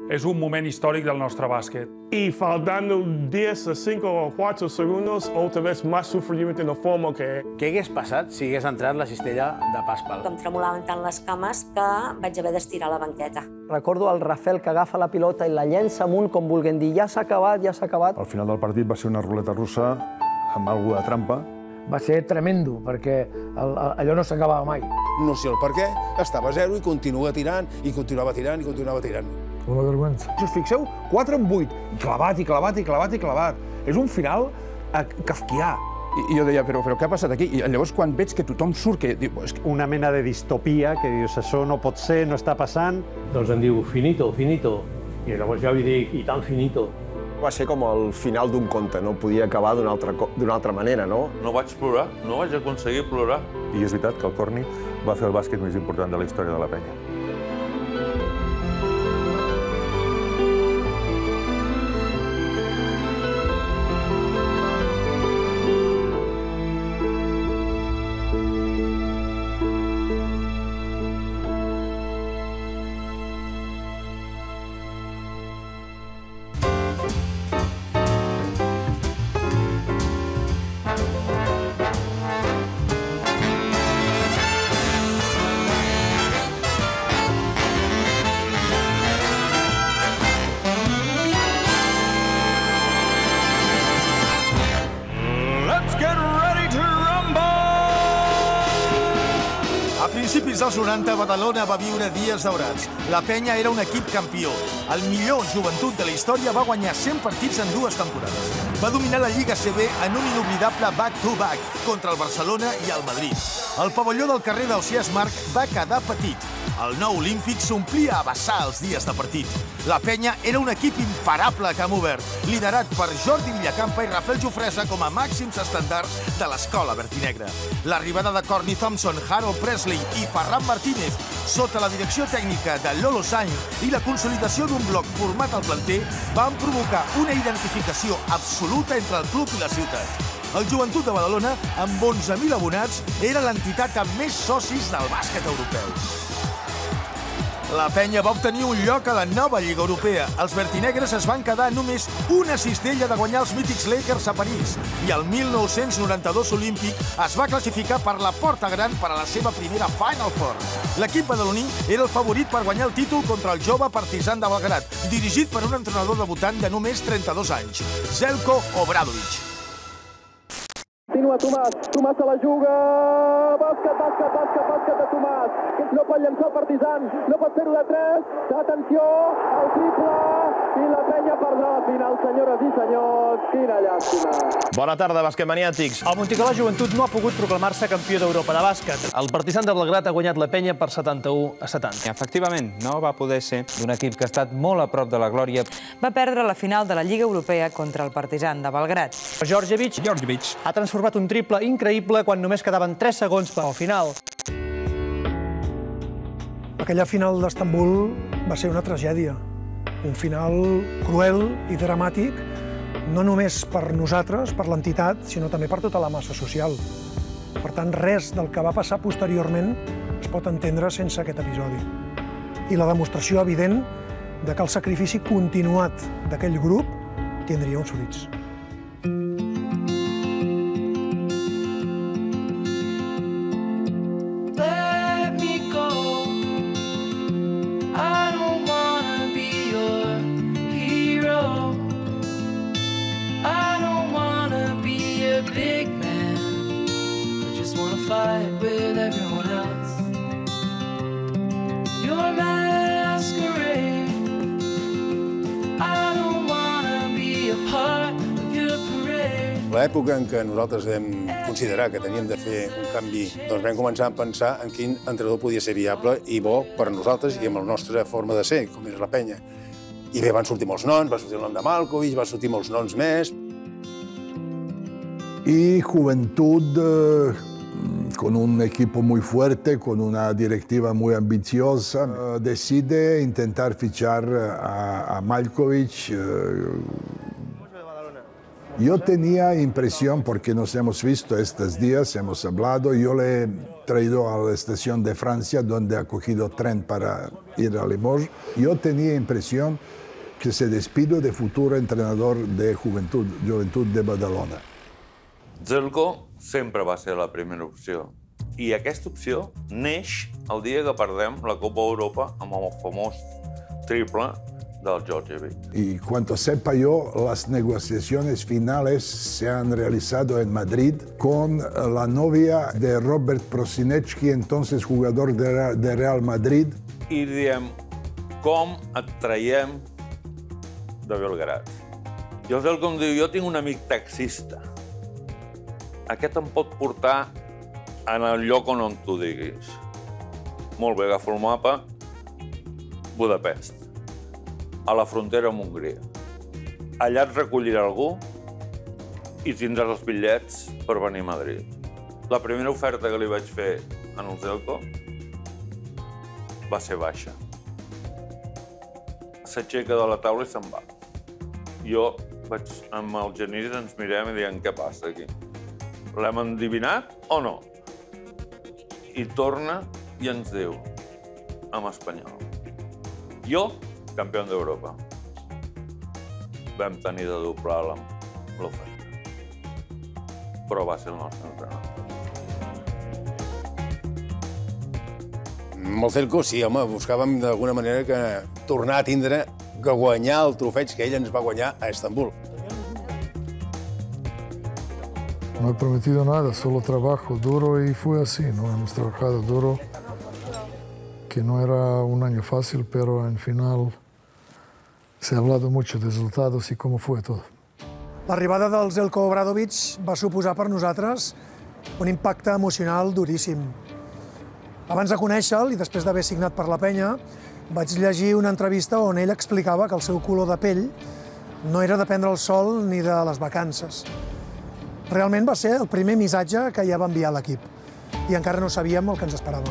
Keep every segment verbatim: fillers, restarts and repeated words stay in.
Es un moment històric del nostre bàsquet. Y faltando diez, cinco o cuatro segundos, otra vez más sufrimiento en la forma que... Què hagués passat si hagués entrat la cistella de Paspal? Em tremolaven tant les cames que vaig haver d'estirar la banqueta. Recordo el Rafael que agafa la pilota i la llença amunt com volent dir ja s'ha acabat, ja s'ha acabat. Al final del partit va ser una ruleta russa amb alguna de trampa. Va ser tremendo, perquè allò no s'acabava mai. No sé el per què, estava a zero i continua tirant, i continuava tirant, i continuava tirant. Una vergonya. Si us fixeu, quatre en vuit, i clavat, i clavat, i clavat, i clavat. És un final kafkià. I jo deia, però què ha passat aquí? I llavors, quan veig que tothom surt, que diu... Una mena de distopia, que dius, això no pot ser, no està passant. Doncs em diu, finito, finito. I llavors jo li dic, i tan finito. Va ser com el final d'un conte, no podia acabar d'una altra manera, no? No vaig plorar, no vaig aconseguir plorar. I és veritat que el Corni va fer el bàsquet més important de la història de la penya. A principis dels noranta, Badalona va viure dies daurats. La penya era un equip campió. El millor joventut de la història va guanyar cent partits en dues temporades. Va dominar la Lliga C B en un inoblidable back-to-back contra el Barcelona i el Madrid. El pavelló del carrer d'Ausiàs Marc va quedar petit. El nou Olímpic s'omplia a vessar els dies de partit. La penya era un equip imparable a camp obert, liderat per Jordi Villacampa i Rafael Jofresa com a màxims estandards de l'escola vertinegra. L'arribada de Courtney Thompson, Harold Presley i Ferran Martínez, sota la direcció tècnica de Lolo Sainz i la consolidació d'un bloc format al planter, van provocar una identificació absoluta entre el club i la ciutat. El Joventut de Badalona, amb onze mil abonats, era l'entitat amb més socis del bàsquet europeu. La penya va obtenir un lloc a la nova Lliga Europea. Els vertinegres es van quedar només una cistella de guanyar els mítics Lakers a París i el mil nou-cents noranta-dos Olímpic es va classificar per la porta gran per a la seva primera Final Four. L'equip badaloní era el favorit per guanyar el títol contra el jove Partizan de Belgrad, dirigit per un entrenador debutant de només trenta-dos anys, Željko Obradović. Continua Tomàs, Tomàs se la juga, bàsquet, bàsquet, bàsquet, bàsquet de Tomàs. No pot llançar el Partizan, no pot fer-ho de tres. Atenció, el triple i la penya perdrà la final, senyores i senyors. Quina llàstima. Bona tarda, basquetmaniàtics. El Monticolà Joventut no ha pogut proclamar-se campió d'Europa de bàsquet. El Partizan de Belgrad ha guanyat la penya per setanta-u a setanta. Efectivament, no va poder ser d'un equip que ha estat molt a prop de la glòria. Va perdre la final de la Lliga Europea contra el Partizan de Belgrad. Djordjevic ha transformat un triple increïble quan només quedaven tres segons per al final. Aquella final d'Estambul va ser una tragèdia. Un final cruel i dramàtic, no només per nosaltres, per l'entitat, sinó també per tota la massa social. Per tant, res del que va passar posteriorment es pot entendre sense aquest episodi. I la demostració evident de que el sacrifici continuat d'aquell grup tindria uns fruits. Fight with everyone else. Your masquerade. I don't wanna be a part of your parade. L'època en què nosaltres vam considerar que teníem de fer un canvi, doncs vam començar a pensar en quin entrenador podia ser viable i bo per a nosaltres i amb la nostra forma de ser, com és la penya. I bé, van sortir molts noms, va sortir el nom de Malkovich, va sortir molts noms més. Y Juventud, con un equipo muy fuerte, con una directiva muy ambiciosa, uh, decide intentar fichar a, a Malkovich. Uh, yo tenía impresión, porque nos hemos visto estos días, hemos hablado, yo le he traído a la estación de Francia, donde ha cogido tren para ir a Limoges. Yo tenía impresión que se despidió de futuro entrenador de Juventud, Joventut de Badalona. Zeljko sempre va ser la primera opció. I aquesta opció neix el dia que perdem la Copa Europa amb el famós triple del Djordjevic. Y cuanto sepa yo, las negociaciones finales se han realizado en Madrid con la novia de Robert Prosinecki, entonces jugador de Real Madrid. I diem, com et traiem de Belgrad? I el Zeljko em diu, jo tinc un amic taxista. Aquest em pot portar en el lloc on tu diguis. Molt bé, agafo el mapa, Budapest, a la frontera amb Hongria. Allà et recollirà algú i tindràs els bitllets per venir a Madrid. La primera oferta que li vaig fer en el Zeljko va ser baixa. S'aixeca de la taula i se'n va. Jo vaig amb el Genís, ens mirem i diem, què passa aquí? L'hem endivinat o no? I torna i ens diu, en espanyol, jo, campió d'Europa. Vam tenir de doblar l'oferta. Però va ser el nostre entrenador. Amb el Zeljko, sí, home, buscàvem d'alguna manera que tornar a tindre, que guanyar el trofeig que ell ens va guanyar a Estambul. No he prometido nada, solo trabajo duro y fue así, ¿no? Hemos trabajado duro, que no era un año fácil, pero en final se ha hablado mucho de resultados y cómo fue todo. L'arribada del Zeljko Obradovic va suposar per nosaltres un impacte emocional duríssim. Abans de conèixer-lo i després d'haver signat per la penya, vaig llegir una entrevista on ell explicava que el seu color de pell no era de prendre el sol ni de les vacances. Realment va ser el primer missatge que ja va enviar l'equip i encara no sabíem el que ens esperava.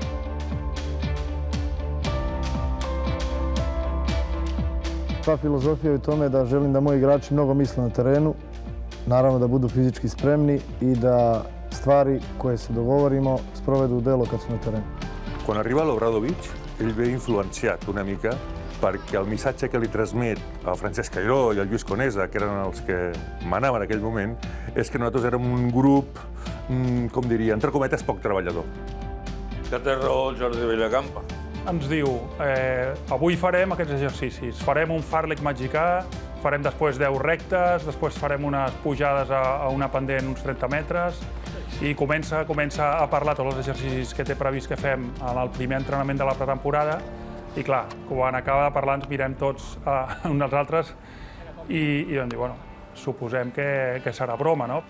Ta filozofija je u tome da želim da moji igrači mnogo misle na terenu, naravno da budu fizički spremni i da stvari koje se dogovorimo sprovedu u delo kad su na terenu. Quan arriba l'Obradovic, ell ve influenciat una mica perquè el missatge que li transmet el Francesc Cairó i el Lluís Conesa, que eren els que manaven en aquell moment, és que nosaltres érem un grup, com diria, entre cometes, poc treballador. Que té raó el Jordi Villacampa. Ens diu, eh, avui farem aquests exercicis. Farem un fàrlec mexicà, farem després deu rectes, després farem unes pujades a, a una pendent uns trenta metres i comença, comença a parlar tots els exercicis que té previst que fem en el primer entrenament de la pretemporada i clar, quan acaba de parlar ens mirem tots a uns als altres i, i vam dir, bueno, suposem que, que serà broma, no?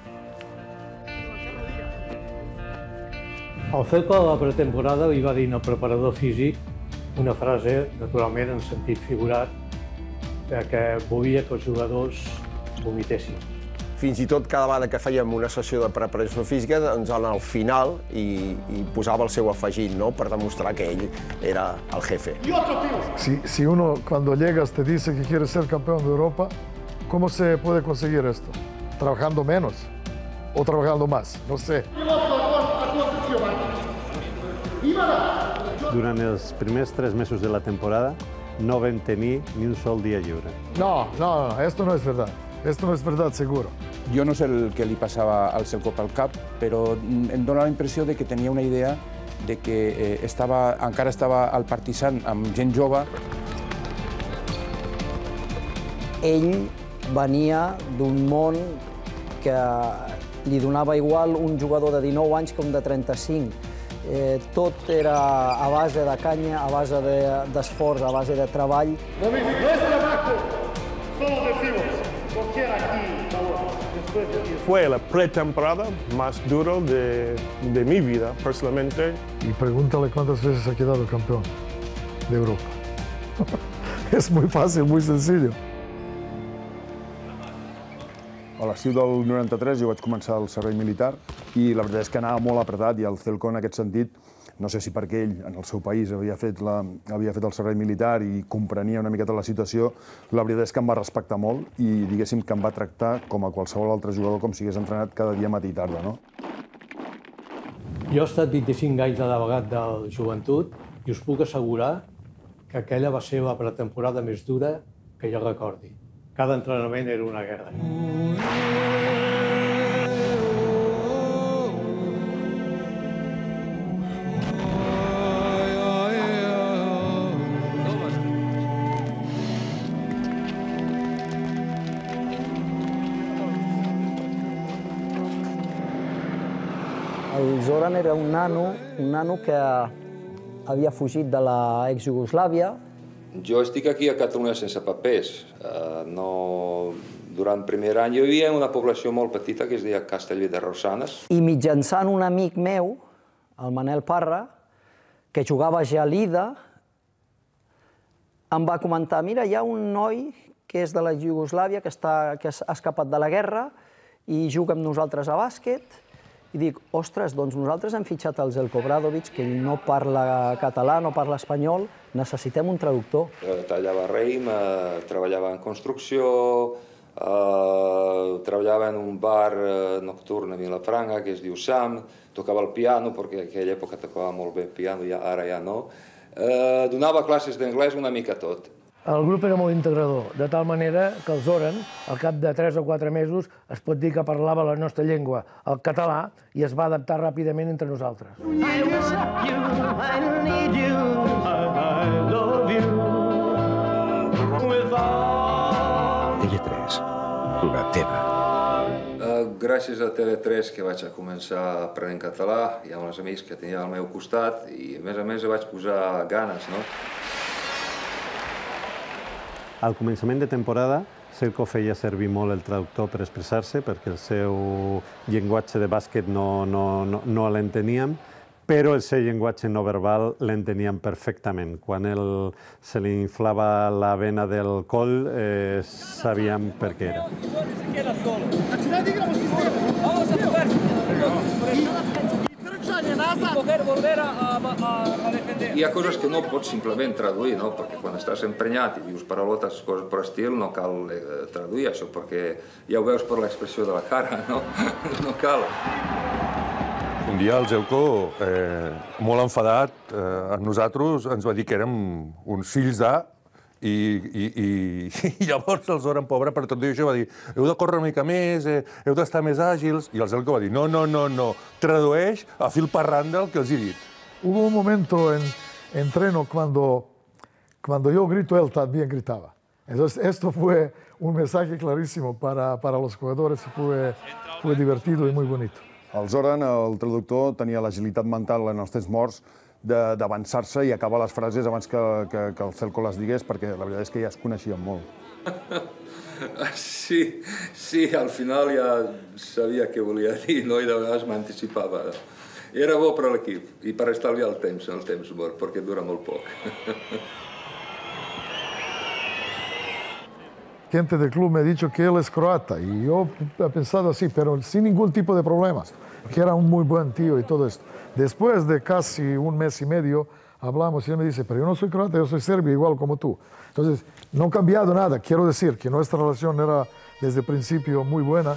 El Zeljko de la pretemporada li va dir al preparador físic una frase, naturalment en sentit figurat, que volia que els jugadors vomitessin. Fins i tot cada vegada que fèiem una sessió de preparació física, doncs al final i, i posava el seu afegit, no?, per demostrar que ell era el jefe. Si, si uno cuando llegas te dice que quiere ser campeón de Europa, ¿cómo se puede conseguir esto? ¿Trabajando menos o trabajando más? No sé. Durant els primers tres mesos de la temporada no vam tenir ni un sol dia lliure. No, no, no, esto no es verdad. Esto no es verdad, seguro. Jo no sé el que li passava al Zeljko pel cap, però em dóna la impressió de que tenia una idea de que eh, estava, encara estava al Partizan amb gent jove. Ell venia d'un món que li donava igual un jugador de dinou anys que un de trenta-cinc. Eh, tot era a base de canya, a base d'esforç, de, a base de treball. No es trabajo, solo decimos, cualquiera aquí, después de ti. Fue la pretemporada más dura de, de mi vida, personalmente. Y pregúntale cuántas veces ha quedado campeón de Europa. Es muy fácil, muy sencillo. A l'estiu del noranta-tres jo vaig començar el servei militar i la veritat és que anava molt apretat i el Zeljko en aquest sentit, no sé si perquè ell en el seu país havia fet, la, havia fet el servei militar i comprenia una miqueta la situació, la veritat és que em va respectar molt i diguéssim que em va tractar com a qualsevol altre jugador com si hagués entrenat cada dia matí i tarda, no? Jo he estat vint-i-cinc anys de delegat del Joventut i us puc assegurar que aquella va ser la pretemporada més dura que jo recordi. Cada entrenament era una guerra. El Zoran era un nano, un nano que havia fugit de la ex-Jugoslàvia. Jo estic aquí a Catalunya sense papers. Uh, no... Durant el primer any jo vivia en una població molt petita que es deia Castellví de Rosanes. I mitjançant un amic meu, el Manel Parra, que jugava a Gelida, em va comentar, mira, hi ha un noi que és de la Jugoslàvia, que, està, que ha escapat de la guerra i juga amb nosaltres a bàsquet. I dic, ostres, doncs nosaltres hem fitxat el Zeljko Obradović, que ell no parla català, no parla espanyol, necessitem un traductor. Tallava raïm, eh, treballava en construcció, eh, treballava en un bar eh, nocturn a Vilafranca que es diu Sam, tocava el piano, perquè en aquella època tocava molt bé el piano, ja, ara ja no. Eh, donava classes d'anglès una mica tot. El grup era molt integrador, de tal manera que el Zoran, al cap de tres o quatre mesos, es pot dir que parlava la nostra llengua, el català, i es va adaptar ràpidament entre nosaltres. I worship you, I need you, I love you, with all... T V tres, la teva. Uh, gràcies a T V tres que vaig a començar a aprendre en català, hi ha uns amics que tenia al meu costat i a més a més vaig posar ganes, no? Al començament de temporada, Zeljko feia servir molt el traductor per expressar-se, perquè el seu llenguatge de bàsquet no, no, no, no l'enteníem, però el seu llenguatge no verbal l'enteníem perfectament. Quan ell se li inflava la vena del coll, eh, sabíem per què era. Hi ha coses que no pots simplement traduir, no? Perquè quan estàs emprenyat i dius paraulotes, coses per estil, no cal eh, traduir això, perquè ja ho veus per l'expressió de la cara, no? No cal. Un dia el Zeljko, eh, molt enfadat, eh, amb nosaltres ens va dir que érem uns fills de... I, i, i, i llavors el Zoran, pobre, per tot això va dir heu de córrer una mica més, eh, heu d'estar més àgils, i el Zeljko va dir no, no, no, no, tradueix a fil per randa el que els he dit. Hubo un momento en entreno cuando, cuando yo grito, él también gritaba. Entonces, esto fue un mensaje clarísimo para, para los jugadores, fue, fue divertido y muy bonito. El Zoran, el traductor, tenia l'agilitat mental en els temps morts d'avançar-se i acabar les frases abans que, que, que el Zeljko les digués, perquè la veritat és que ja es coneixien molt. Sí, sí, al final ja sabia què volia dir, no? I de vegades m'anticipava. Era bo per a l'equip i per estalviar el temps, el temps mort, perquè dura molt poc. Gente del club me ha dicho que él es croata y yo he pensado así, pero sin ningún tipo de problemas, que era un muy buen tío y todo esto. Después de casi un mes y medio hablamos y él me dice, pero yo no soy croata, yo soy serbio igual como tú. Entonces, no ha cambiado nada. Quiero decir que nuestra relación era desde el principio muy buena.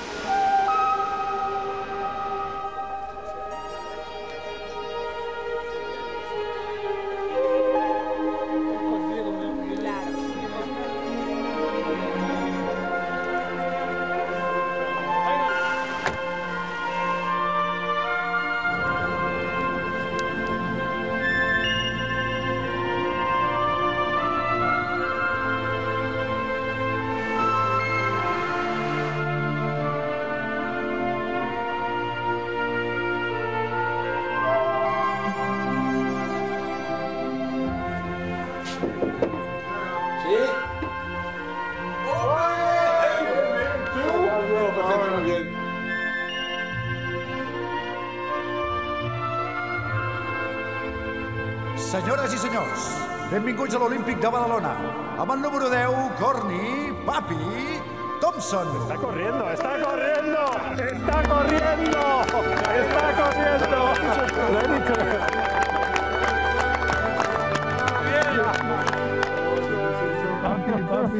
Senyores i senyors, benvinguts a l'Olímpic de Badalona, amb el número deu, Courtney Papi Thompson. Está corriendo, está corriendo, está corriendo, está corriendo. Papi, papi.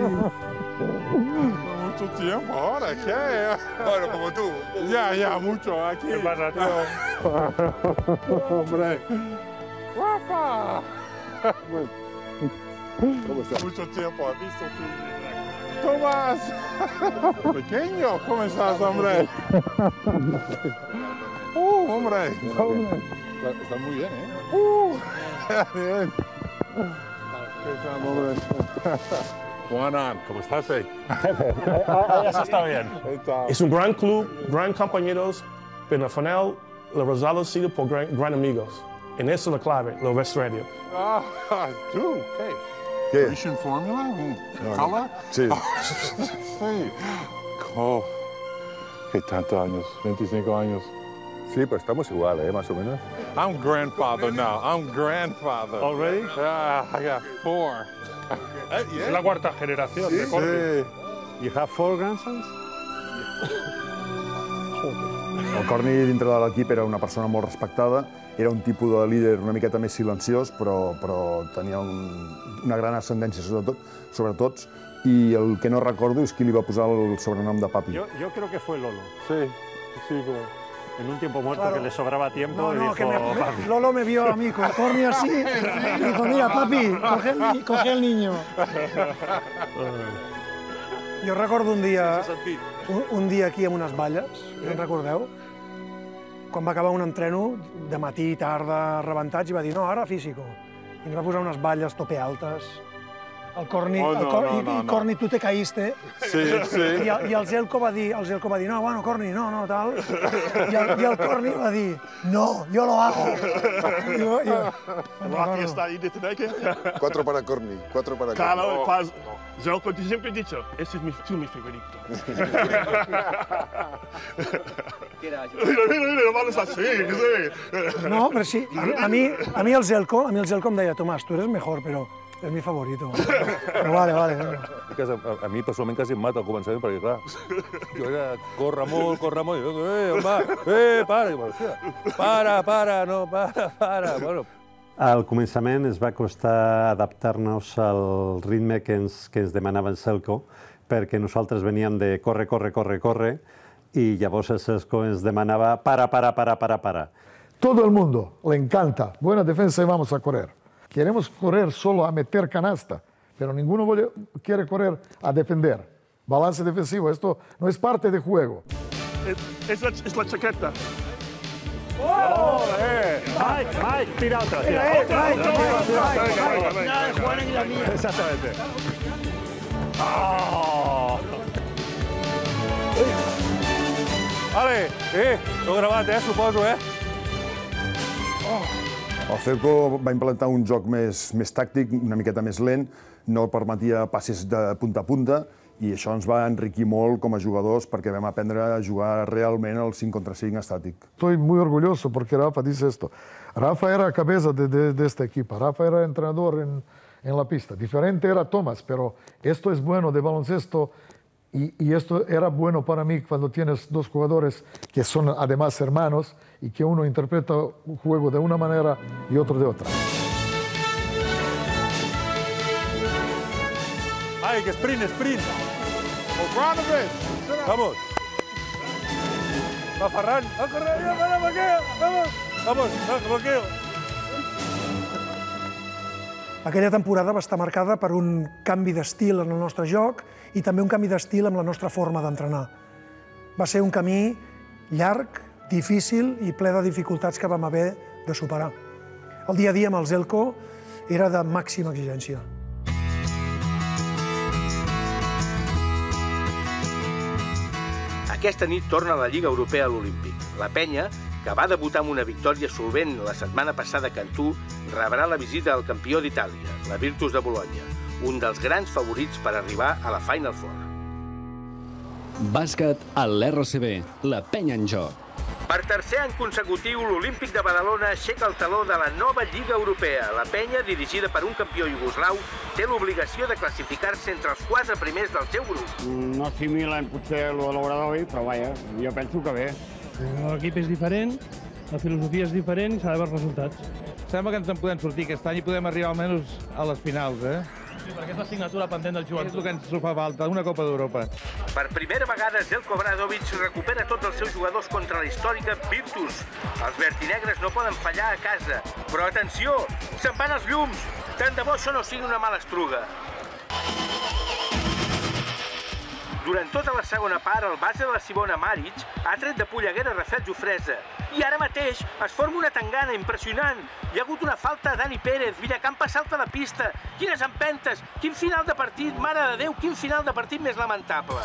Mucho tiempo ahora, ¿qué? Bueno, como tú. Ya, ya, mucho aquí. ¿Qué pasa, tío? Hombre. ¡Guapa! ¿Cómo estás? Mucho tiempo, he visto tu... Tomás. Pequeño, ¿cómo estás, hombre? Uh, hombre. Está muy bien, ¿eh? Uh, bien. ¿Qué tal, hombre? Juanan, ¿cómo estás, eh? Ya está bien. Es un gran club, gran compañeros, pero al final los resultados siguen por gran, gran amigos. En eso es la clave, lo vestuario. Ah, tú, ¿qué? ¿Qué? ¿Mission Formula? ¿Color? Sí. Sí. Oh, ¿qué tantos años? veinticinco años. Sí, pues estamos igual, ¿eh? Más o menos. I'm grandfather now. I'm grandfather. Already? Yeah, I got four. Es la cuarta generación de Corny. You have four grandsons? El Corny, dintre de l'equip, era una persona molt respectada, era un tipus de líder una miqueta més silenciós, però, però tenia un, una gran ascendència sobre, tot, sobre tots, i el que no recordo és qui li va posar el sobrenom de papi. Yo, yo creo que fue Lolo. Sí, sí, pero... En un tiempo muerto Claro. que le sobraba tiempo No, y no, dijo, que me, papi. Lolo me vio a mí con Corny así y dijo, mira, papi, coge el, ni- coge el niño. Jo recordo un dia, un, un dia aquí amb unes valles, no en recordeu? Quan va acabar un entreno, de matí, tarda, rebentats, i va dir, no, ara físico. I ens va posar unes valles tope altes. El Corny, Oh, no, el Cor, no, i, no, i no. Corny, tu te caíste. Sí, sí. I el, i el Zelko va dir, el Zelko va dir, no, bueno, Corny, no, no, tal. I el, i el Corny va dir, no, yo lo hago. I jo, jo, Rocky está ahí de tener. Cuatro para Corny, cuatro para Corny. Claro, faz. Yo siempre he dicho, ese es mi, tú, mi favorito. Mira, mira, mira, vamos así, sí. No, pero sí, a, a mí, a mí el Zelko, a mí el Zelko em deia, Tomàs, tu eres mejor, però és mi favorito. Però vale, vale. A, a mi personalment quasi em mata al començament, perquè clar, jo era corre molt, corre molt, i jo, eh, home, eh, para, i, hòstia, para, para, no, para, para, bueno. Al començament es va costar adaptar-nos al ritme que ens, que ens demanava el Selko, perquè nosaltres veníem de corre, corre, corre, corre, i llavors el Selko ens demanava para, para, para, para, para. Todo el mundo le encanta. Buena defensa y vamos a correr. Queremos correr solo a meter canasta, pero ninguno quiere correr a defender. Balance defensivo, esto no es parte del juego. Es, es, la, es la chaqueta. ¡Oh! Eh. Mike, Mike, tira otra. Tira Eh, eh, otra. Mike, Tira Mike, otra. Mike, Tira Mike, otra. Mike, Ya, Mike, Juan y la mía. Exactamente. Oh. Vale, eh, t'ho he gravat, eh, suposo, eh? El Zelko va implantar un joc més, més tàctic, una miqueta més lent, no permetia passes de punta a punta, i això ens va enriquir molt com a jugadors perquè vam aprendre a jugar realment el cinc contra cinc estàtic. Estoy muy orgulloso porque Rafa dice esto. Rafa era cabeza de, de, de esta equipa, Rafa era entrenador en, en la pista. Diferente era Tomás, pero esto es bueno de baloncesto y, y esto era bueno para mí cuando tienes dos jugadores que son además hermanos y que uno interpreta un juego de una manera y otro de otra. Ai, que sprint, sprint! Vamos! Va, Ferran! Va, corre! ¡Ya, para, Maqueo! ¡Vamos! ¡Vamos! ¡Va, Maqueo! Aquella temporada va estar marcada per un canvi d'estil en el nostre joc i també un canvi d'estil en la nostra forma d'entrenar. Va ser un camí llarg, difícil i ple de dificultats que vam haver de superar. El dia a dia amb el Zelko era de màxima exigència. Aquesta nit torna a la Lliga Europea a l'Olímpic. La penya, que va debutar amb una victòria solvent la setmana passada a Cantú, rebrà la visita al campió d'Itàlia, la Virtus de Bologna, un dels grans favorits per arribar a la Final Four. Bàsquet a l'R C B, la penya en joc. Per tercer any consecutiu, l'Olímpic de Badalona aixeca el taló de la nova Lliga Europea. La penya, dirigida per un campió iugoslau, té l'obligació de classificar-se entre els quatre primers del seu grup. No assimilen potser el de l'Obradovi, però vaja, jo penso que bé. L'equip és diferent, la filosofia és diferent i s'ha de veure els resultats. Sembla que ens en podem sortir aquest any i podem arribar almenys a les finals, eh? Sí, perquè és la signatura pendent del jugador. És el que ens fa falta, una Copa d'Europa. Per primera vegada, Zelko Obradovic recupera tots els seus jugadors contra la històrica Virtus. Els vertinegres no poden fallar a casa, però atenció, se'n van els llums! Tant de bo això no sigui una mala estruga. Durant tota la segona part, el base de la Cibona Maric ha tret de polleguera Rafael Jofresa i ara mateix es forma una tangana impressionant. Hi ha hagut una falta a Dani Pérez, Villacampa salta a la pista. Quines empentes, quin final de partit, mare de Déu, quin final de partit més lamentable.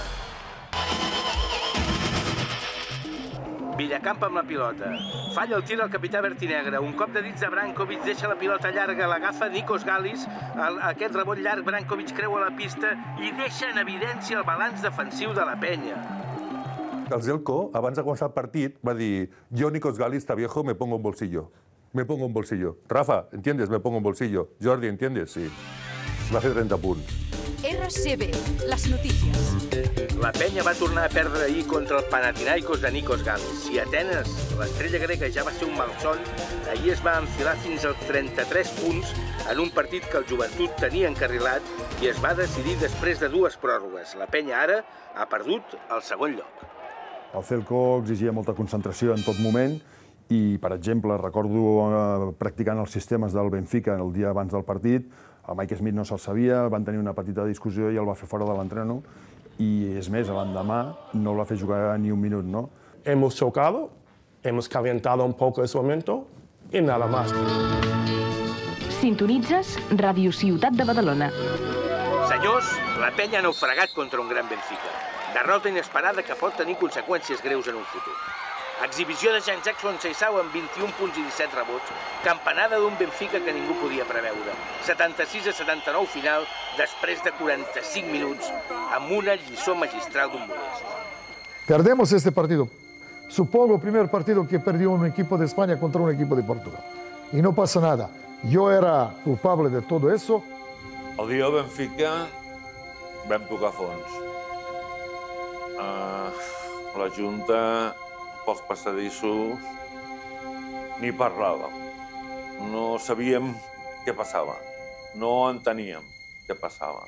Villacampa amb la pilota. Falla el tir al capità Bertinegre. Un cop de dits de Brankovic deixa la pilota llarga, l'agafa Nikos Galis. Aquest rebot llarg, Brankovic creua la pista i deixa en evidència el balanç defensiu de la penya. El Zelko, abans de començar el partit, va dir «Yo, Nikos Galis, está viejo, me pongo un bolsillo. Me pongo un bolsillo. Rafa, ¿entiendes? Me pongo un bolsillo. Jordi, ¿entiendes? Sí». Va fer trenta punts. R C B, les notícies. La penya va tornar a perdre ahir contra el Panathinaikos de Nikos Galis. Si Atenes, l'estrella grega, ja va ser un malson, ahir es va enfilar fins als trenta-tres punts en un partit que el Joventut tenia encarrilat i es va decidir després de dues pròrrogues. La penya ara ha perdut el segon lloc. El Celco exigia molta concentració en tot moment i, per exemple, recordo practicant els sistemes del Benfica el dia abans del partit, el Mike Smith no se'l sabia, van tenir una petita discussió i el va fer fora de l'entreno i, és més, l'endemà no el va fer jugar ni un minut, ¿no? Hemos chocado, hemos calentado un poco ese momento y nada más. Sintonitzes Ràdio Ciutat de Badalona. Senyors, la penya ha naufragat contra un gran Benfica. Derrota inesperada que pot tenir conseqüències greus en un futur. Exhibició de Jean Jackson Seisau amb vint-i-un punts i disset rebots, campanada d'un Benfica que ningú podia preveure. setanta-sis a setanta-nou final, després de quaranta-cinc minuts, amb una lliçó magistral d'un modest. Perdemos este partido. Supongo el primer partido que perdió un equipo de España contra un equipo de Portugal. Y no pasa nada. Yo era culpable de todo eso. El dia del Benfica vam tocar fons. Uh, la Junta, pels passadissos, ni parlàvem. No sabíem què passava. No enteníem què passava.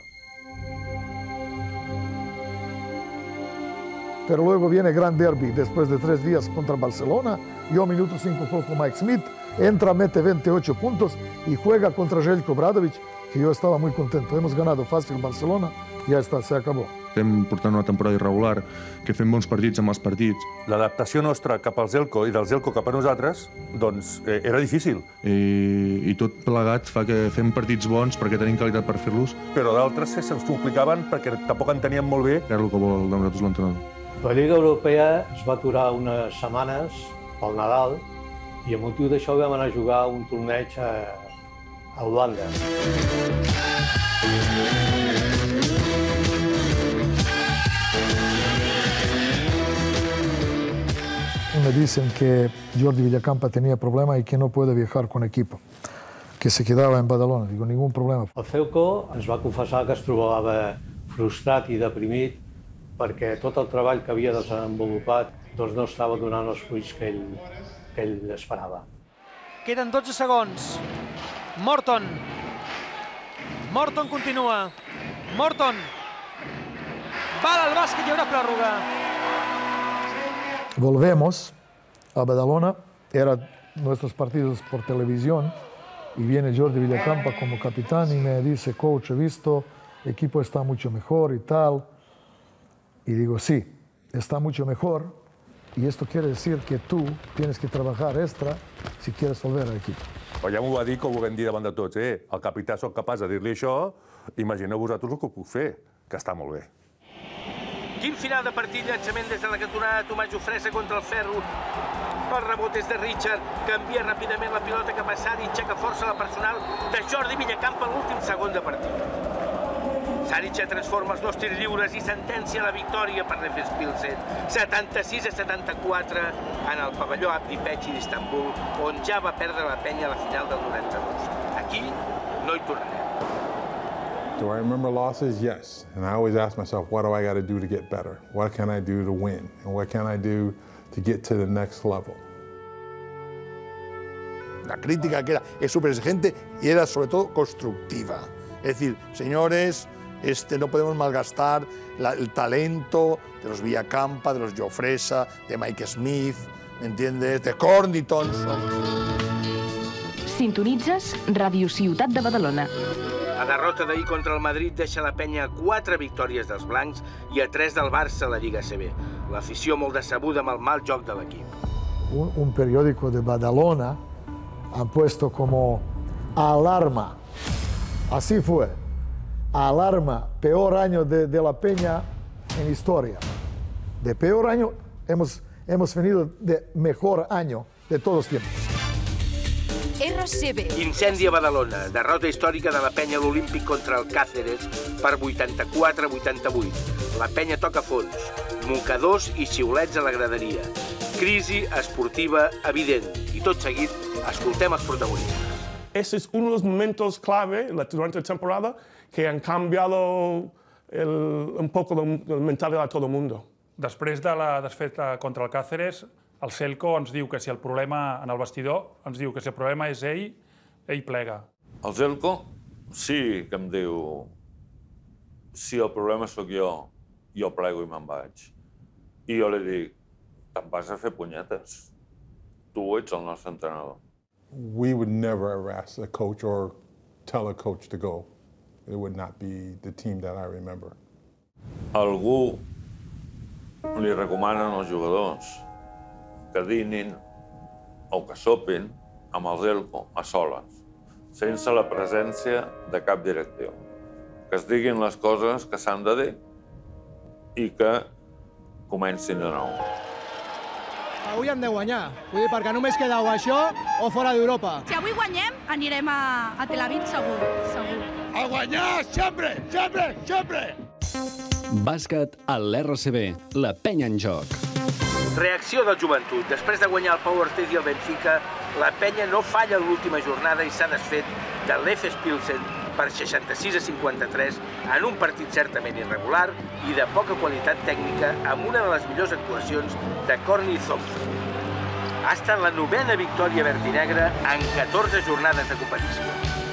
Pero luego viene gran derbi después de tres días contra Barcelona. Yo minuto cinco con Mike Smith, entra, mete veintiocho puntos y juega contra Željko Obradović, que yo estaba muy contento. Hemos ganado fácil Barcelona, ya está, se acabó. Estem portant una temporada irregular, que fem bons partits amb els partits. L'adaptació nostra cap al Zelko i del Zelko cap a nosaltres, doncs, eh, era difícil. I, I tot plegat fa que fem partits bons perquè tenim qualitat per fer-los. Però d'altres se'ns complicaven perquè tampoc enteníem molt bé. Era el que vol de nosaltres l'entrenador. La Lliga Europea es va aturar unes setmanes pel Nadal i a motiu d'això vam anar a jugar un torneig a, a Holanda. Me dicen que Jordi Villacampa tenía problema y que no puede viajar con equipo, que se quedaba en Badalona. Digo, ningún problema. El Celco ens va confessar que es trobava frustrat i deprimit perquè tot el treball que havia desenvolupat doncs no estava donant els fruits que ell, que ell esperava. Queden dotze segons. Morton. Morton continua. Morton. Val al bàsquet, hi haurà pròrroga. Volvemos a Badalona, eran nuestros partidos por televisión y viene Jordi Villacampa como capitán y me dice, coach, he visto, el equipo está mucho mejor y tal. Y digo, sí, está mucho mejor y esto quiere decir que tú tienes que trabajar extra si quieres volver al equipo. Però ja m'ho va dir que ho vam dir davant de tots, eh? El capità sóc capaç de dir-li això, imagineu vosaltres el que puc fer, que està molt bé. Quin final de partit, llançament des de la cantonada, Tomàs Jofresa contra el ferro. El rebot és de Richard, que envia ràpidament la pilota cap a Saric, que força la personal de Jordi Villacampa a l'últim segon de partit. Saric transforma els dos tirs lliures i sentencia la victòria per l'Efes Pilsen, setanta-sis a setanta-quatre en el pavelló Abdi Peci d'Istanbul, on ja va perdre la penya a la final del noranta-dos. Aquí no hi tornarem. Do I remember losses? Yes. And I always ask myself, what do I got to do to get better? What can I do to win? And what can I do to get to the next level? La crítica que era es súper exigente y era sobre todo constructiva. Es decir, señores, este, no podemos malgastar la, el talento de los Villacampa, de los Jofresa, de Mike Smith, ¿me entiendes? De Corny Thompson. Sintonitzes Ràdio Ciutat de Badalona. La derrota d'ahir contra el Madrid deixa la penya a quatre victòries dels blancs i a tres del Barça a la Lliga A C B. L'afició molt decebuda amb el mal joc de l'equip. Un, un periódico de Badalona ha puesto como alarma. Así fue. Alarma, peor año de, de la Peña en historia. De peor año hemos, hemos venido de mejor año de todos los tiempos. R C B. Incendi a Badalona, derrota històrica de la penya a l'Olímpic contra el Cáceres per vuitanta-quatre a vuitanta-vuit. La penya toca fons, mocadors i xiulets a la graderia. Crisi esportiva evident. I tot seguit, escoltem els protagonistes. Ese es uno de los momentos clave durante la temporada que han cambiado el, un poco la mentalidad de todo el mundo. Després de la desfeta contra el Cáceres, el Celco ens diu que si el problema en el vestidor, ens diu que si el problema és ell, ell plega. El Celco sí que em diu si el problema sóc jo, jo plego i me'n vaig. I jo li dic, te'n vas a fer punyetes. Tu ets el nostre entrenador. We would never ever ask a coach or tell a coach to go. It would not be the team that I remember. Algú li recomanen als jugadors que dinin o que sopin amb el Celco a soles, sense la presència de cap directiu. Que es diguin les coses que s'han de dir i que comencin de nou. Avui hem de guanyar, vull dir, perquè només queda o això o fora d'Europa. Si avui guanyem, anirem a, a Tel Aviv segur, segur. A guanyar, sempre, sempre, sempre! Bàsquet a l'R C B, la penya en joc. Reacció del joventut. Després de guanyar el Pau Ortiz i el Benfica, la penya no falla l'última jornada i s'ha desfet de l'E F E S Pilsen per seixanta-sis a cinquanta-tres en un partit certament irregular i de poca qualitat tècnica amb una de les millors actuacions de Courtney Thompson. Ha estat la novena victòria verdinegra en catorze jornades de competició.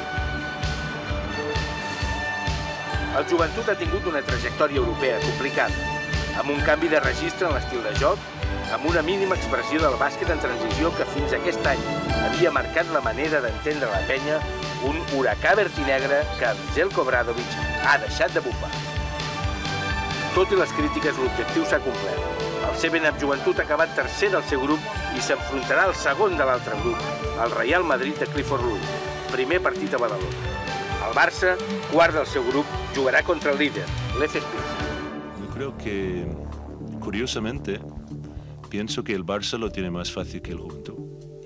El joventut ha tingut una trajectòria europea complicada, amb un canvi de registre en l'estil de joc, amb una mínima expressió del bàsquet en transició que fins aquest any havia marcat la manera d'entendre la penya, un huracà vertinegre que el Zeljko Obradović ha deixat de bufar. Tot i les crítiques, l'objectiu s'ha complert. El Seven Up Joventut ha acabat tercer del seu grup i s'enfrontarà al segon de l'altre grup, el Real Madrid de Clifford Lewis, primer partit a Badalona. El Barça, quart del seu grup, jugarà contra el líder, l'E F E S Pilsen. Yo creo que, curiosamente, pienso que el Barça lo tiene más fácil que el Juventud.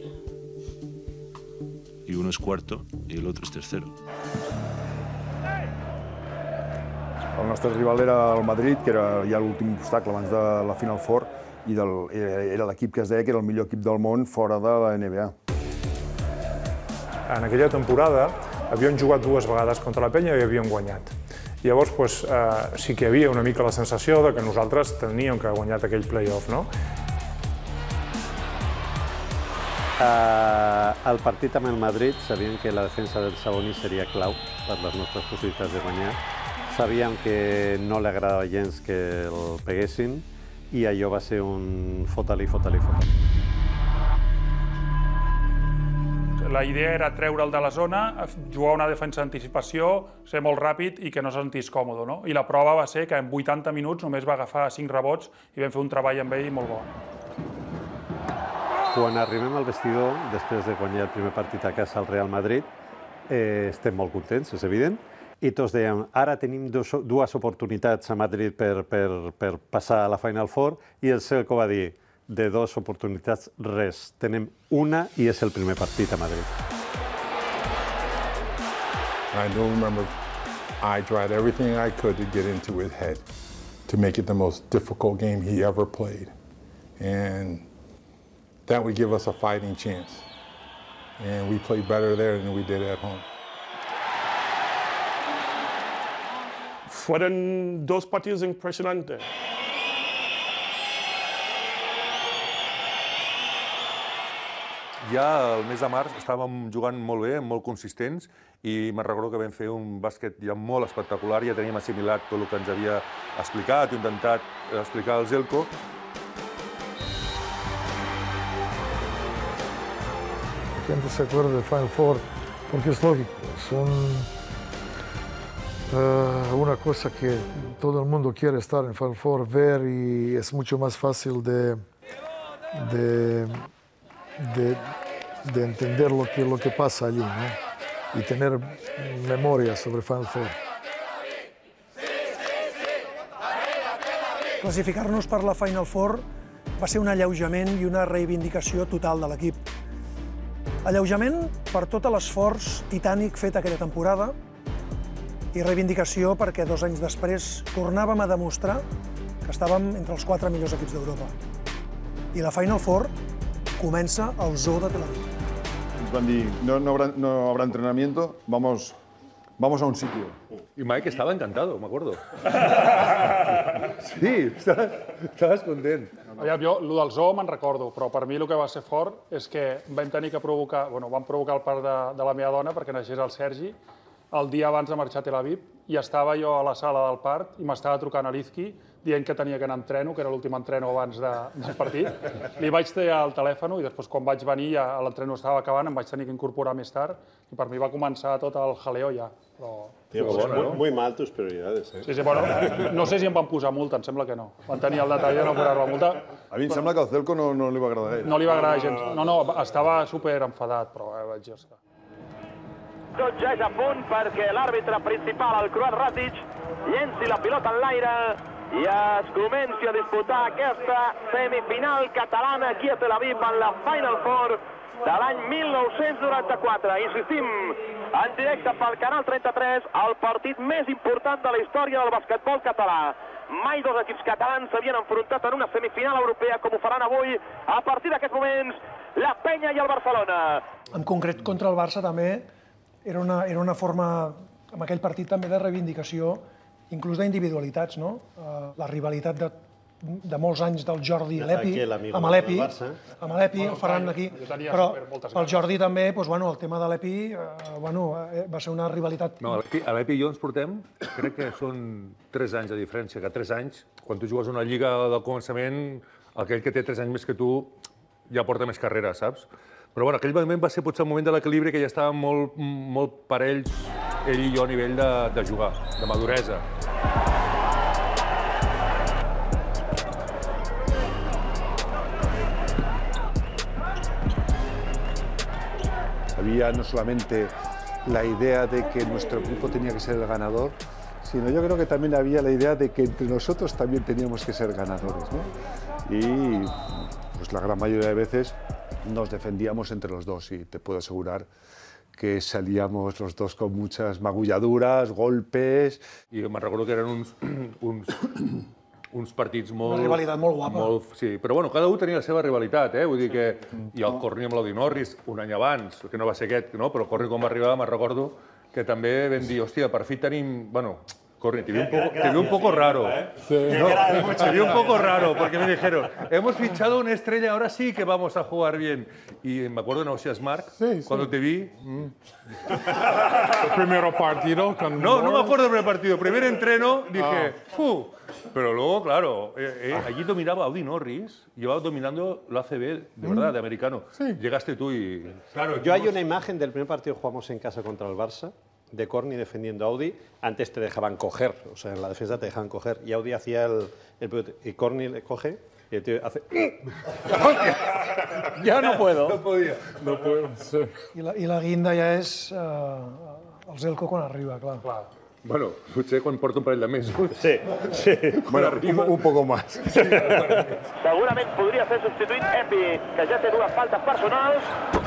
Y uno es cuarto y el otro es tercero. El nostre rival era el Madrid, que era ja l'últim obstacle abans de la Final Four, i del, era l'equip que es deia que era el millor equip del món fora de la N B A. En aquella temporada havíem jugat dues vegades contra la penya i havíem guanyat. Llavors, doncs, eh, sí que hi havia una mica la sensació de que nosaltres teníem que haver guanyat aquell play-off, no? Uh, al partit amb el Madrid sabíem que la defensa del Sabonis seria clau per les nostres possibilitats de guanyar. Sabíem que no li agradava gens que el peguessin i allò va ser un fota-li, fota-li, fota-li. La idea era treure'l de la zona, jugar una defensa d'anticipació, ser molt ràpid i que no se sentís còmode, no? I la prova va ser que en vuitanta minuts només va agafar cinc rebots i vam fer un treball amb ell molt bo. Quan arribem al vestidor, després de guanyar el primer partit a casa al Real Madrid, eh, estem molt contents, és evident, i tots dèiem, ara tenim dos, dues oportunitats a Madrid per, per, per passar a la Final Four, i el Celco va dir, de dues oportunitats, res. Tenem una i és el primer partit a Madrid. I do remember I tried everything I could to get into his head, to make it the most difficult game he ever played. And that would give us a fighting chance. And we played better there than we did at home. Fueron dos partidos impresionantes. Ja el mes de març estàvem jugant molt bé, molt consistents, i me'n recordo que vam fer un bàsquet ja molt espectacular, ja teníem assimilat tot el que ens havia explicat, intentat explicar el Zeljko. gente se acuerda de Final Four, porque es lógico, es un, uh, una cosa que todo el mundo quiere estar en Final Four, ver, y es mucho más fácil de, de, de, de entender lo que, lo que pasa allí, ¿no? Y tener memoria sobre Final Four. Classificar-nos per la Final Four va ser un alleujament i una reivindicació total de l'equip. Alleujament per tot l'esforç titànic fet aquella temporada i reivindicació perquè dos anys després tornàvem a demostrar que estàvem entre els quatre millors equips d'Europa. I la Final Four comença al Zoo de Tel Aviv. Ens van dir, no, no, habrá, no habrá entrenamiento, vamos, vamos a un sitio. Y Mike estaba encantado, me acuerdo. Sí, estaves, estaves content. Aviam, jo, el del zoo me'n recordo, però per mi el que va ser fort és que vam tenir que provocar, bueno, vam provocar el part de, de la meva dona perquè naixés el Sergi el dia abans de marxar a Tel Aviv, i estava jo a la sala del part i m'estava trucant a l'Izki dient que tenia que anar a entreno, que era l'últim entreno abans de, del partit. Li vaig tallar el telèfon i després, quan vaig venir, ja l'entreno estava acabant, em vaig tenir que incorporar més tard i per mi va començar tot el jaleo ja. Però... Tío, pues muy, muy mal tus prioridades, eh? Sí, sí, bueno, no sé si em van posar multa, em sembla que no. Van tenir el detall de no posar-me multa. A mi em sembla que al Celco no, no li va agradar gaire. No li va agradar gens. No, no, estava super enfadat, però eh, vaig estar. Tot ja és a punt perquè l'àrbitre principal, el croat Ratic, llenci la pilota en l'aire i es comenci a disputar aquesta semifinal catalana aquí a Tel Aviv en la Final Four de l'any mil nou-cents noranta-quatre. Insistim, en directe pel Canal trenta-tres, el partit més important de la història del basquetbol català. Mai dos equips catalans s'havien enfrontat en una semifinal europea com ho faran avui. A partir d'aquests moments, la Penya i el Barcelona. En concret, contra el Barça també era una, era una forma, amb aquell partit també, de reivindicació, inclús d'individualitats, no? La rivalitat de, de molts anys del Jordi i l'Epi, amb l'Epi, amb l'Epi, el Ferran aquí, però el Jordi també, doncs, bueno, el tema de l'Epi, eh, bueno, eh, va ser una rivalitat... No, a l'Epi i jo ens portem, crec que són tres anys de diferència, que tres anys, quan tu jugues una lliga del començament, aquell que té tres anys més que tu ja porta més carrera, saps? Però bueno, aquell moment va ser potser el moment de l'equilibri que ja estàvem molt, molt parells, ell i jo, a nivell de, de jugar, de maduresa. Había no solamente la idea de que nuestro grupo tenía que ser el ganador, sino yo creo que también había la idea de que entre nosotros también teníamos que ser ganadores, ¿no? Y pues la gran mayoría de veces nos defendíamos entre los dos y te puedo asegurar que salíamos los dos con muchas magulladuras, golpes... I me'n recordo que eren uns, uns, uns partits molt... Una rivalitat molt guapa. Molt, sí, però bueno, cada un tenia la seva rivalitat, eh? Vull dir que... I el Corny amb l'Audi Norris, un any abans, que no va ser aquest, no? Però el Corny quan va arribar, me'n recordo que també vam dir, hòstia, per fi tenim... Bueno, Corny, te vi un poco, te vi un poco raro. Sí. No, te vi un poco raro, porque me dijeron, hemos fichado una estrella, ahora sí que vamos a jugar bien. Y me acuerdo de Nausias Marc, sí, sí. Cuando te vi... Mm. El primer partido con... No, no me acuerdo del primer partido. Primer entreno, dije, ah. ¡Fu! Pero luego, claro, eh, eh, allí dominaba Audi Norris, llevaba dominando la A C B, de verdad, mm. de americano. Sí. Llegaste tú y... Claro, yo hay una imagen del primer partido que jugamos en casa contra el Barça, de Corny defendiendo a Audi. Antes te dejaban coger, o sea, en la defensa te dejaban coger, y Audi hacía el... el y Corny le coge y el tío hace... ya no puedo. No podía. No puedo, sí. I la, i la guinda ja és uh, el Zelko quan arriba, clar. clar. Bueno, potser quan porta un parell de mesos. Sí, sí. Bueno, un, un poco más. Sí. Segurament podria ser substituït Epi, que ja té dues faltes personals.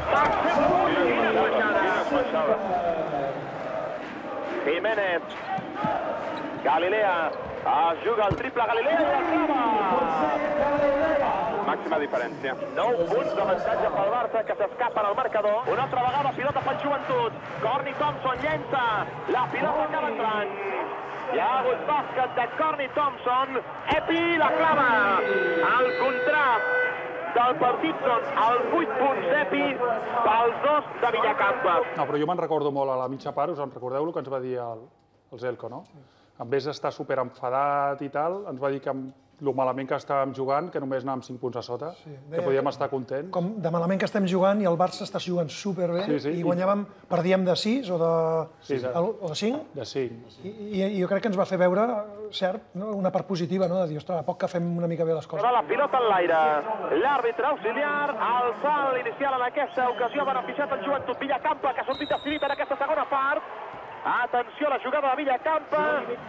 Jiménez, Galilea, es juga el triple Galilea i acaba! Màxima diferència. nou punts d'avantatge pel Barça, que s'escapen al marcador. Una altra vegada pilota pel Joventut. Corny Thompson llença. La pilota acaba entrant. Hi ha hagut bàsquet de Corny Thompson. Epi la clava. El contrast del partit són els vuit punts d'Epi pels dos de Villacampa. No, però jo me'n recordo molt a la mitja part, us en recordeu el que ens va dir el, el Zelko, no? en vez d'estar superenfadat i tal, ens va dir que el malament que estàvem jugant, que només anàvem cinc punts a sota, que podíem estar contents. Com de malament que estem jugant i el Barça està jugant superbé i guanyàvem, perdíem de sis o de cinc. De cinc. I jo crec que ens va fer veure, cert, una part positiva, de dir, ostres, a poc que fem una mica bé les coses. La pilota en l'aire. L'àrbitre auxiliar, el salt inicial en aquesta ocasió ha beneficiat el Joventut. Villacampa, que ha sortit decidit en aquesta segona part. Atenció a la jugada de Villacampa.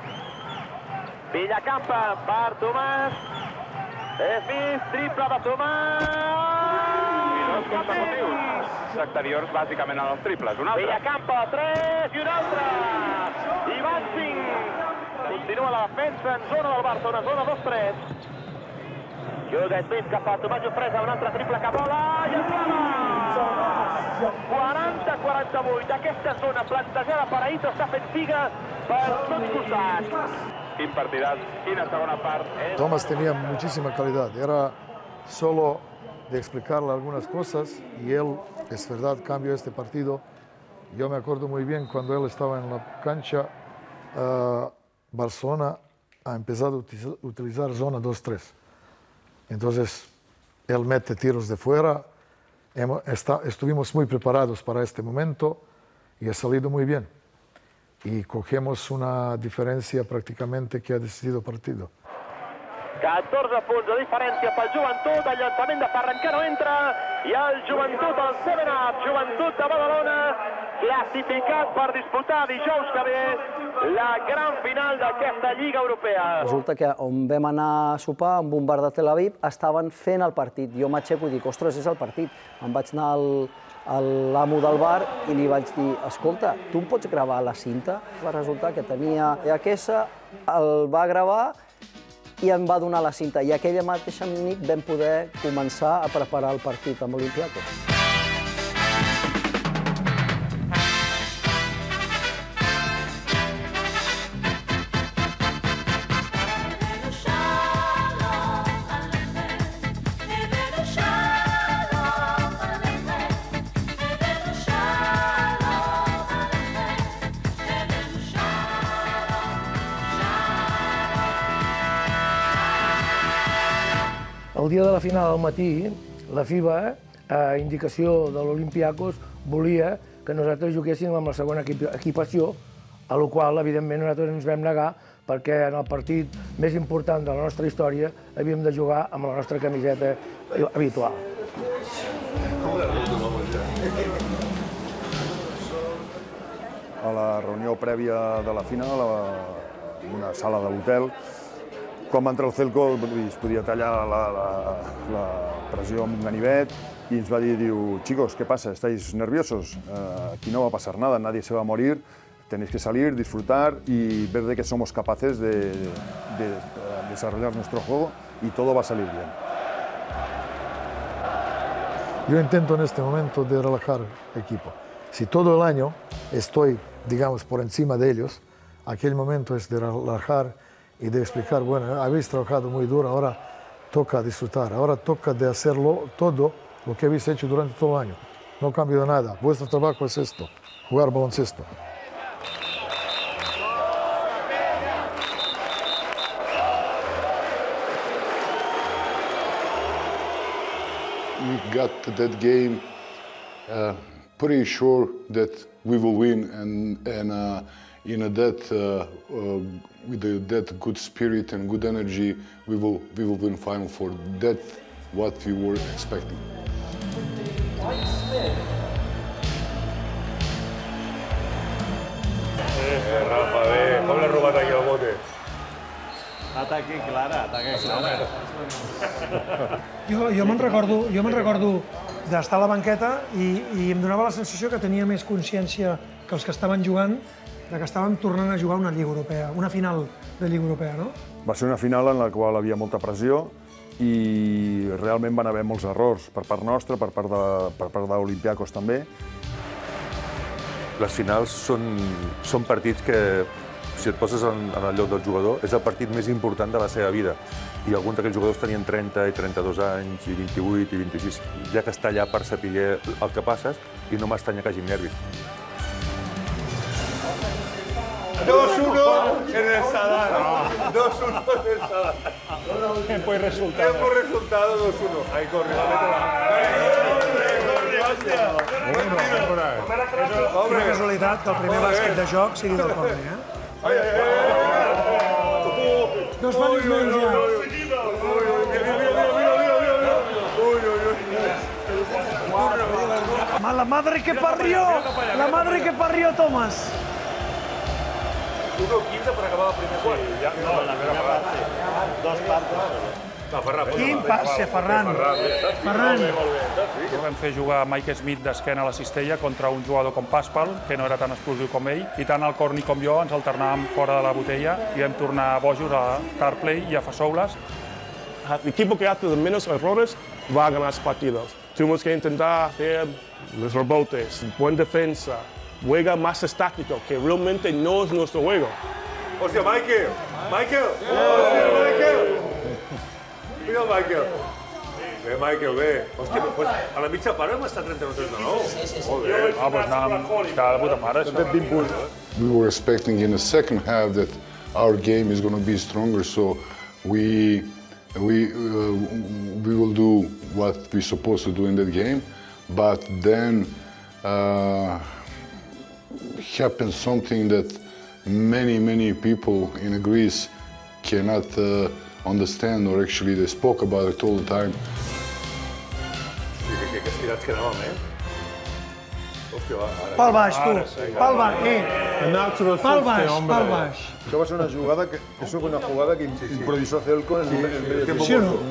Villacampa per Tomàs. Smith, triple de Tomàs. I dos consecutius. Exteriors, bàsicament, en els triples. Un altre. Villacampa, tres i un altre. Ivan Singh. Continua la defensa en zona del Barça, una zona dos tres. Juga Smith cap a Tomàs Jofresa, un altre triple que vola i entrava. quaranta a quaranta-vuit. Aquesta zona plantejada per Aito està fent figa per tots costats. Quin partidàs, quina segona part. Tomás tenía muchísima calidad, era solo de explicarle algunas cosas y él, es verdad, cambió este partido. Yo me acuerdo muy bien cuando él estaba en la cancha, uh, Barcelona ha empezado a utilizar zona dos tres. Entonces, él mete tiros de fuera, hemos, está, estuvimos muy preparados para este momento y ha salido muy bien. Y cogemos una diferencia prácticamente que ha decidido el partido. catorze punts de diferència pel Joventut, el llançament de Ferran que no entra, i el Joventut, el seven up, Joventut de Badalona, classificat per disputar dijous que ve la gran final d'aquesta Lliga Europea. Resulta que on vam anar a sopar amb un bar de Tel Aviv estaven fent el partit. Jo m'aixeco i dic, ostres, és el partit. Em vaig anar al a l'amo del bar i li vaig dir, escolta, tu em pots gravar la cinta? Va resultar que tenia E H S, el va gravar i em va donar la cinta. I aquella mateixa nit vam poder començar a preparar el partit amb l'Olympiacos. El dia de la final al matí, la FIBA, a indicació de l'Olympiacos, volia que nosaltres juguéssim amb la segona equipació, a la qual, evidentment, nosaltres ens vam negar perquè en el partit més important de la nostra història havíem de jugar amb la nostra camiseta habitual. A la reunió prèvia de la final, a una sala de l'hotel, quan va entrar el Celco es podia tallar la, la, la pressió amb un ganivet y ens va dir, diu, chicos, ¿qué pasa? ¿Estáis nerviosos? Uh, aquí no va a pasar nada, nadie se va a morir, tenéis que salir, disfrutar y ver de que somos capaces de, de, de desarrollar nuestro juego y todo va a salir bien. Yo intento en este momento de relajar el equipo. Si todo el año estoy, digamos, por encima de ellos, aquel momento es de relajar y de explicar, bueno, habéis trabajado muy duro, ahora toca disfrutar, ahora toca de hacerlo todo lo que habéis hecho durante todo el año. No cambio de nada, vuestro trabajo es esto, jugar baloncesto. We got to that game uh, pretty sure that we will win, and, and uh, in a that uh, uh, with a, that good spirit and good energy, we will we will win Final Four. That's what we were expecting. Eh, Rafa, bé, com l'ha robat aquí el bote? Ataque clara, ataque clara. Jo, jo me'n recordo, jo me'n recordo d'estar a la banqueta i, i em donava la sensació que tenia més consciència que els que estaven jugant de que estàvem tornant a jugar una Lliga Europea, una final de Lliga Europea, no? Va ser una final en la qual havia molta pressió i realment van haver molts errors per part nostra, per part de, per part de l'Olympiacos també. Les finals són, són partits que, si et poses en, en el lloc del jugador, és el partit més important de la seva vida. I alguns d'aquells jugadors tenien trenta i trenta-dos anys, i vint-i-vuit i vint-i-sis, ja que està allà per saber el que passes i no m'estranya que hagin nervis. dos uno. En el Sadar. dos uno en el Sadar. Tiempo y resultado. Tiempo y resultado dos uno. Ahí corre, Quina casualitat que el primer bàsquet de joc sigui del Corni, eh? Dos fallos menys ja. La madre que parió! La madre que parió, Tomàs! uno quinze per acabar el primer quart. No, la primera part. Dos parts. Quin passe, Ferran! Ferran! Vam fer jugar Mike Smith d'esquena a la cistella contra un jugador com Paspal, que no era tan explosiu com ell, i tant el Corni com jo ens alternàvem fora de la botella i vam tornar bojos a Tarplay i a Fasoulas. El equipo que hace menos errores va a ganar los partidos. Tuvimos que intentar hacer los rebotes, buena defensa, juega más estático, que realmente no es nuestro juego. Hòstia, Michael! Michael! Hòstia, Michael! Mira el Michael. Bé, Michael, bé. Hòstia, pues a la mitja part hem estat trenta tres de nou. Sí, sí, sí. Molt bé. Ah, doncs anàvem cada puta mare, això. We were expecting in the second half that our game is going to be stronger, so we we uh, we will do what we're supposed to do in that game. But then uh, happened something that many many people in Greece cannot uh, understand, or actually they spoke about it all the time. Que estirats que anàvem, eh? Hòstia, va, ara... Pel baix, tu. Pel baix, eh? Pel baix, pel baix. Això va ser una jugada que és una jugada que improvisó Celco en el medio tiempo. ¿Sí o no?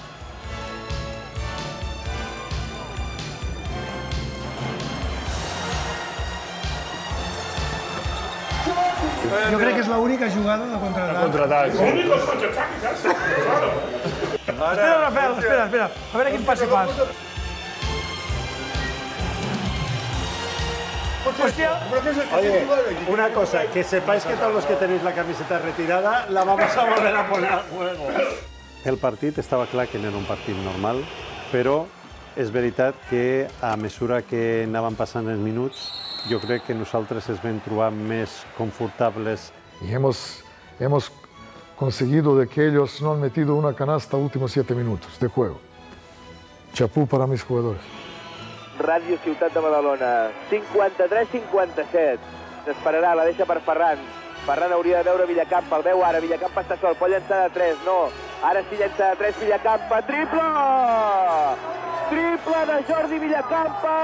Jo crec que és l'única jugada de contraatac. Contraatac, sí. L'únic contraatac, Espera, Rafael, espera, espera. A veure quin passe fas. Oye, una cosa, que sepáis que todos los que tenéis la camiseta retirada la vamos a volver a poner al juego. El partit estava clar que no era un partit normal, però és veritat que a mesura que anaven passant els minuts, jo crec que nosaltres ens vam trobar més confortables. Y hemos, hemos conseguido de que ellos no han metido una canasta últimos siete minutos de juego. Chapú para mis jugadores. Ràdio Ciutat de Badalona, cinquanta-tres cinquanta-set. S'esperarà, la deixa per Ferran. Ferran hauria de veure Villacampa, el veu ara, Villacampa està sol, pot llançar de tres, no. Ara sí llança de tres, Villacampa, triple! Triple de Jordi Villacampa!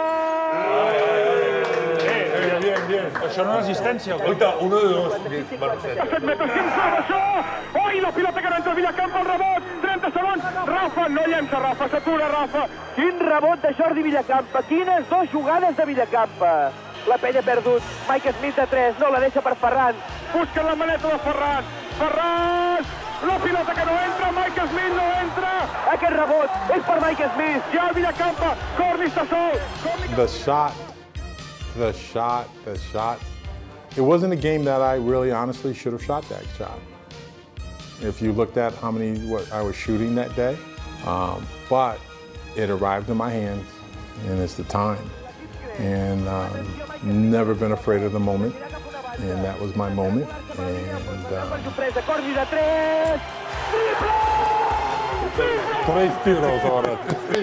Bien, bien, bien. Això no és assistència. Oita, uno de dos. set metres, quin salt, això! Oi, la pilota que no entra Villacampa, el rebot, trenta segons, Rafa, no llença Rafa, s'atura Rafa. Quin rebot de Jordi Villacampa, quines dues jugades de Villacampa. La penya ha perdut, Mike Smith de tres, no, la deixa per Ferran. Busquen la maneta de Ferran. Ferran! La pilota que no entra, Mike Smith no entra. Aquest rebot és per Mike Smith. Ja el Villacampa, Corni està sol. The shot, the shot, the shot. It wasn't a game that I really honestly should have shot that shot. If you looked at how many what I was shooting that day, um, but it arrived in my hands, and it's the time. And um, never been afraid of the moment, and that was my moment. And um, Tres tiros ahora.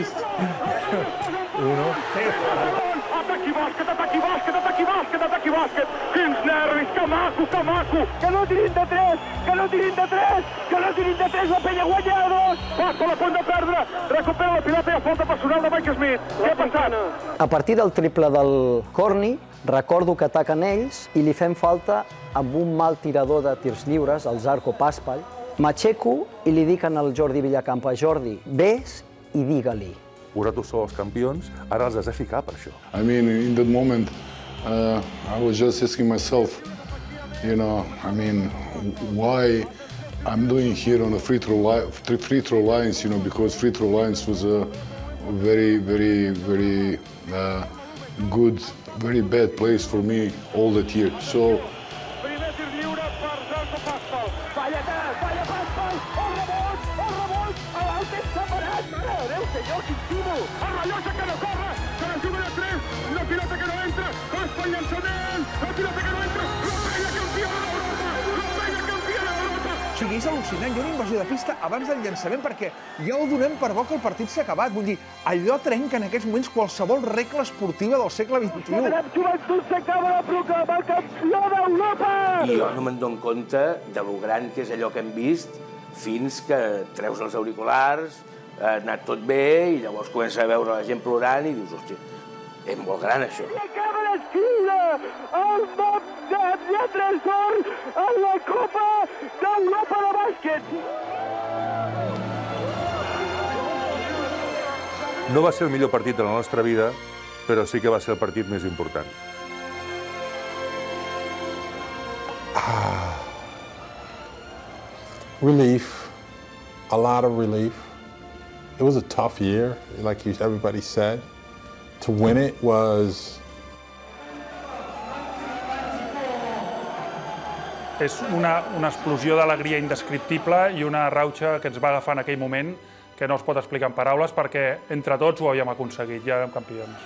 Uno. Ataqui bàsquet, ataqui bàsquet, ataqui bàsquet, ataqui bàsquet. Quins nervis, que maco, que maco. Que no tirin de tres, que no tirin de tres, que no tirin de tres, la penya guanya a dos. Passo a punt de perdre, recupera la pilota i a falta personal de Mike Smith. Què ha passat? A partir del triple del Corni, recordo que ataquen ells i li fem falta amb un mal tirador de tirs lliures, el Zarco Paspal. M'aixeco i li dic al Jordi Villacampa, Jordi, vés i digue-li. Vosaltres sou els campions, ara els has de ficar per això. I mean, in that moment, uh, I was just asking myself, you know, I mean, why I'm doing here on the free throw, li free throw lines, you know, because free throw lines was a very, very, very uh, good, very bad place for me all that year. So. El rellotge que no corre, que la juga de tres, la pilota que no entra, es pel llançament, la pilota que no entra, la penya campiona d'Europa, sigui, és al·lucinant. Hi ha una invasió de pista abans del llançament perquè ja ho donem per bo que el partit s'ha acabat. Vull dir, allò trenca en aquests moments qualsevol regla esportiva del segle vint-i-u. La joventut s'acaba de proclamar campió d'Europa! I jo no me'n dono compte de lo gran que és allò que hem vist fins que treus els auriculars, ha anat tot bé i llavors comença a veure la gent plorant i dius, hòstia, és molt gran això. I acaba d'escriure el nom de lletres d'or en la Copa d'Europa de bàsquet. No va ser el millor partit de la nostra vida, però sí que va ser el partit més important. Ah, relief, a lot of relief. It was a tough year, like everybody said. To win it was... És una, una explosió d'alegria indescriptible i una rauxa que ens va agafar en aquell moment que no es pot explicar en paraules perquè entre tots ho havíem aconseguit, ja érem campions.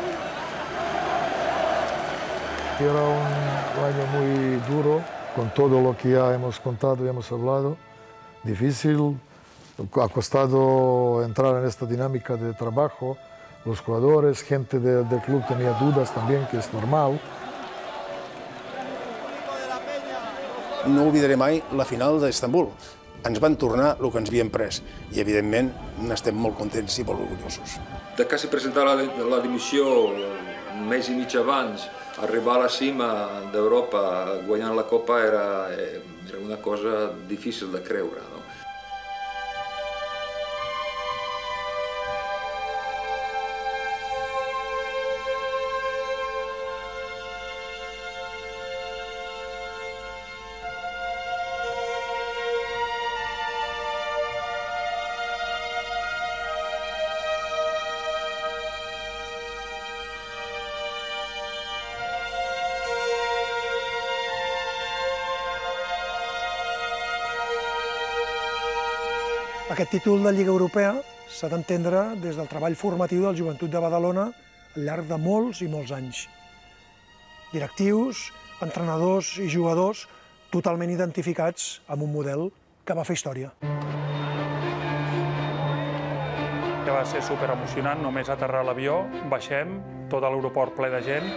Era un año muy duro, con todo lo que ya hemos contado y hemos hablado, difícil, ha costado entrar en esta dinámica de trabajo, los jugadores, gente de, del club tenía dudas también, que es normal. No oblidaré mai la final d'Istanbul. Ens van tornar el que ens havíem pres i, evidentment, n'estem molt contents i molt orgullosos. De quasi presentar la, la dimissió un mes i mig abans, arribar a la cima d'Europa guanyant la Copa era, era una cosa difícil de creure, no? Aquest títol de Lliga Europea s'ha d'entendre des del treball formatiu del Joventut de Badalona al llarg de molts i molts anys. Directius, entrenadors i jugadors totalment identificats amb un model que va fer història. Va ser superemocionant, només aterrar l'avió, baixem, tot l'aeroport ple de gent.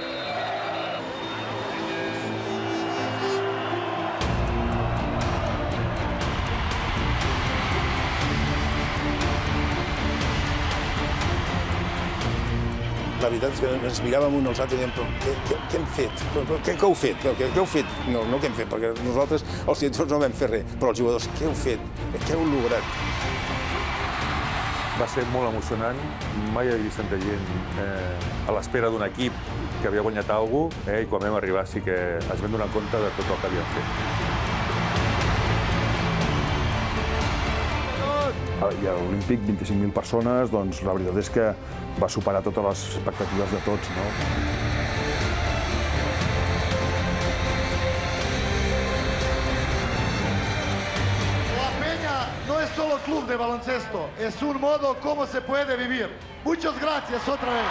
La veritat és que ens miràvem uns als altres i dèiem, però què, què, què hem fet? Què, què heu fet? Què, què heu fet? No, no què hem fet, perquè nosaltres, els directors, no vam fer res, però els jugadors, què heu fet? Què heu lograt? Va ser molt emocionant. Mai havia vist tanta gent eh, a l'espera d'un equip que havia guanyat alguna cosa, eh, i quan vam arribar sí que es vam donar compte de tot el que havíem fet. I a l'Olímpic, vint-i-cinc mil persones, doncs la veritat és que va superar totes les expectatives de tots, no? La Peña no es solo club de baloncesto, es un modo como se puede vivir. Muchas gracias otra vez.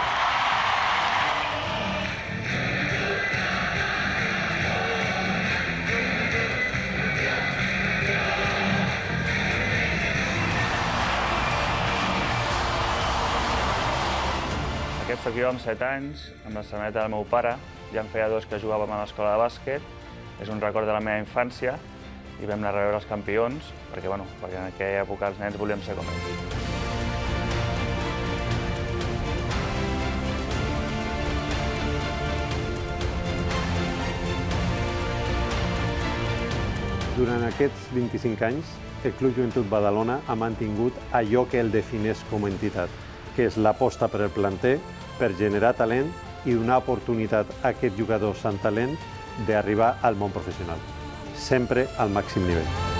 Aquest equip amb set anys, amb la samarreta del meu pare, ja en feia dos que jugàvem a l'escola de bàsquet, és un record de la meva infància i vam anar a rebre els campions, perquè, bueno, perquè en aquella època els nens volíem ser com ells. Durant aquests vint-i-cinc anys, el Club Joventut Badalona ha mantingut allò que el defineix com a entitat, que és l'aposta per el planter, per generar talent i donar oportunitat a aquests jugadors amb talent d'arribar al món professional, sempre al màxim nivell.